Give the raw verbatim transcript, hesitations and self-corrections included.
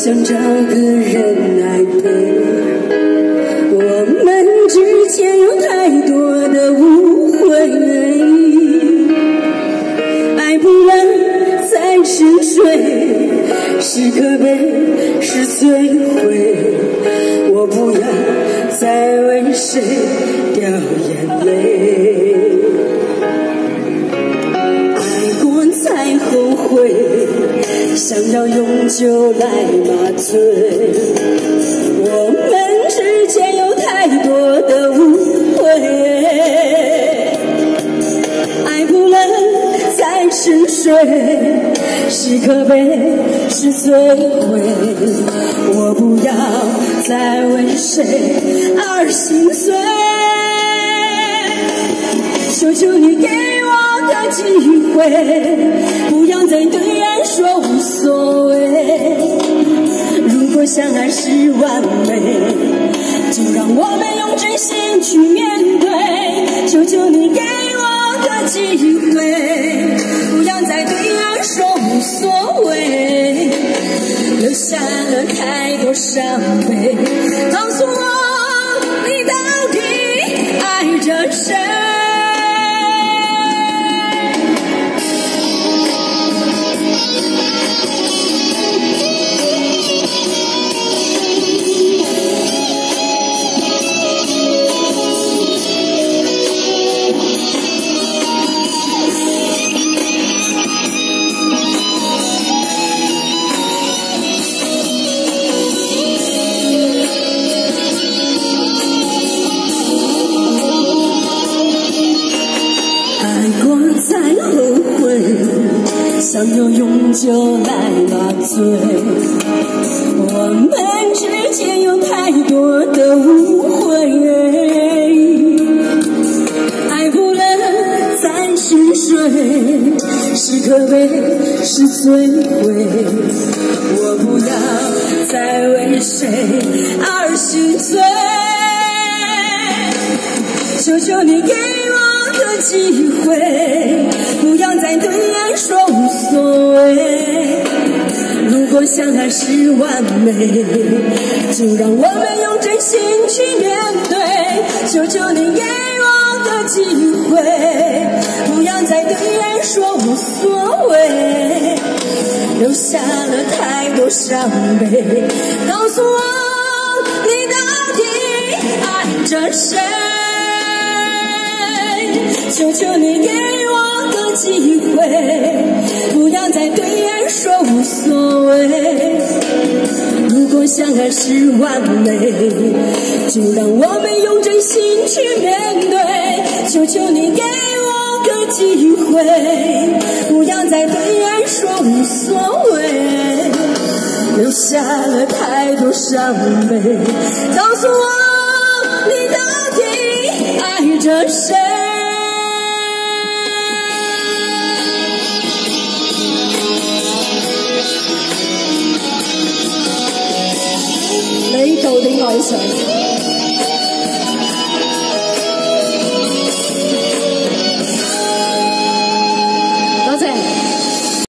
想找个人来陪。我们之间有太多的误会，爱不能再沉睡，是可悲是摧毁。我不要再为谁掉眼泪，爱过才后悔，想要永久来麻醉。我们之间有太多的误会，爱不能再沉睡，是可悲是摧毁。我不要再为谁而心碎，求求你给我个机会，不要再对人说无所谓。如果相爱是完美，就让我们用真心去面对。求求你给我个机会，不要再对人说无所谓，留下了太多伤悲。告诉我，你到底爱着谁？才后悔，想要永久来麻醉。我们之间有太多的误会，爱不能再沉睡，是可悲是摧毁。我不要再为谁而心碎，求求你给我个机会，不要再对人说无所谓。如果相爱是完美，就让我们用真心去面对。求求你给我个机会，不要再对人说无所谓，留下了太多伤悲。告诉我，你到底爱着谁？求求你给我个机会，不要再对人说无所谓。如果相爱是完美，就让我们用真心去面对。求求你给我个机会，不要再对人说无所谓，留下了太多伤悲。告诉我，你到底爱着谁？ 你到底愛誰？